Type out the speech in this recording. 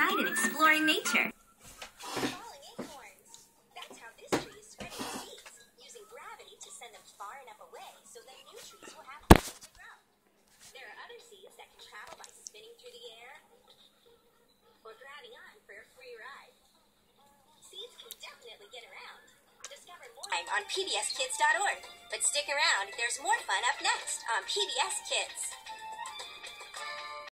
outside and exploring nature. Falling acorns. That's how this tree is spreading seeds, using gravity to send them far enough away so that new trees will have room to grow. There are other seeds that can travel by spinning through the air or grabbing on for a free ride. Seeds can definitely get around. Discover more on pbskids.org. But stick around, there's more fun up next on PBS Kids.